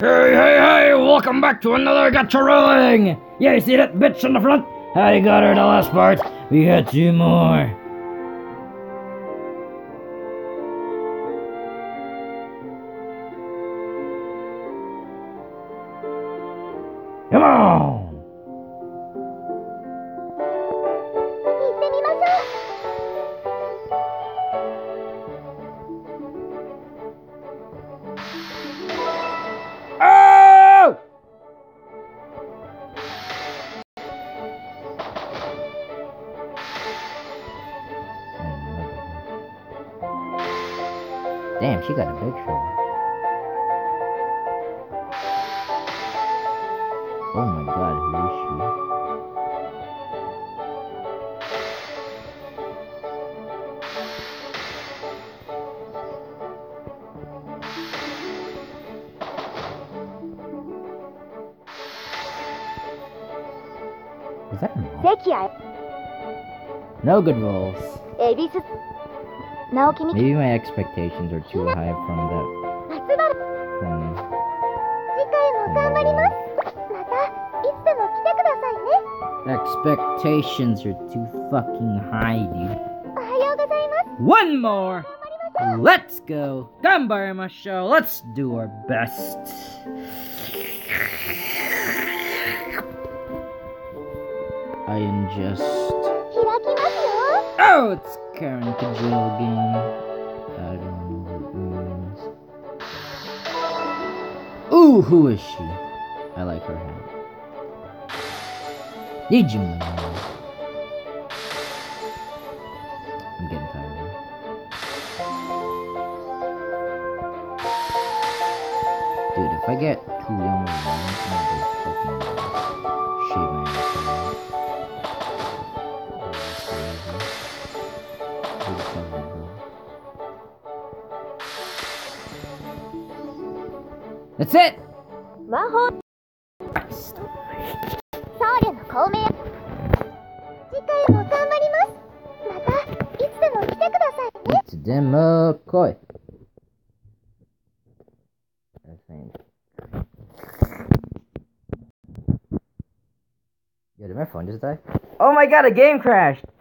Hey, hey, hey! Welcome back to another Gacha Rolling! Yeah, you see that bitch in the front? I got her the last part. We got two more. Come on! Oh! Damn, she got a big show. Oh my god, who is she? Is that a mom? No good rolls. Maybe my expectations are too high from that. Expectations are too fucking high, dude. One more! Let's go! Ganbarimashou! Let's do our best. I ingest. Oh, it's Karen Kajil again. I don't know what it means. Ooh, who is she? I like her hat. Digimon. I'm getting tired of her. Dude, if I get too young of one, I'm gonna just fucking shave my ass out. That's it! Demo koi. Yo, did my phone just die? Oh my god, a game crashed!